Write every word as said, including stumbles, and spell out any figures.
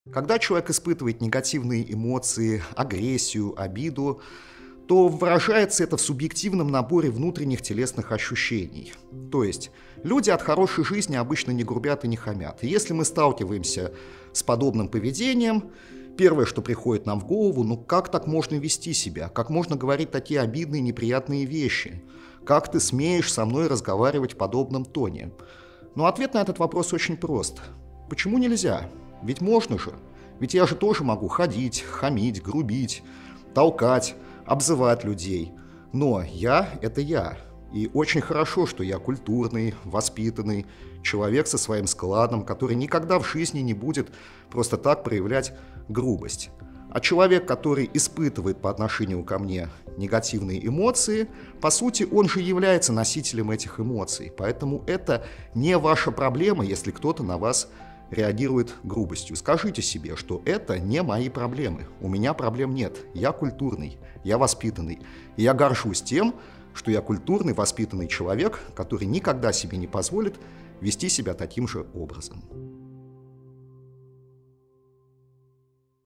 Когда человек испытывает негативные эмоции, агрессию, обиду, то выражается это в субъективном наборе внутренних телесных ощущений. То есть люди от хорошей жизни обычно не грубят и не хамят. И если мы сталкиваемся с подобным поведением, первое, что приходит нам в голову, ну как так можно вести себя? Как можно говорить такие обидные, неприятные вещи? Как ты смеешь со мной разговаривать в подобном тоне? Но ответ на этот вопрос очень прост. Почему нельзя? Ведь можно же. Ведь я же тоже могу ходить, хамить, грубить, толкать, обзывать людей. Но я – это я. И очень хорошо, что я культурный, воспитанный человек со своим складом, который никогда в жизни не будет просто так проявлять грубость. А человек, который испытывает по отношению ко мне негативные эмоции, по сути, он же является носителем этих эмоций. Поэтому это не ваша проблема, если кто-то на вас реагирует грубостью. Скажите себе, что это не мои проблемы. У меня проблем нет. Я культурный, я воспитанный. И я горжусь тем, что я культурный, воспитанный человек, который никогда себе не позволит вести себя таким же образом.